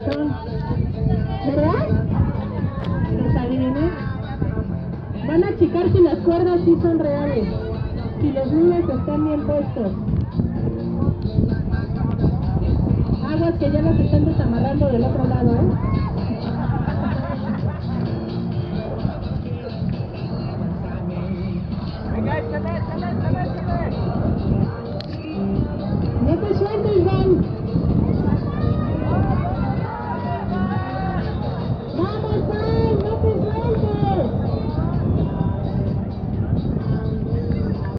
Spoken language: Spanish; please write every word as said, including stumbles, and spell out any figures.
son. ¿Verdad? Los adiviné. Van a checar si las cuerdas sí son reales. Si los nudos están bien puestos. Aguas que ya las están desamarrando del otro lado, ¿eh?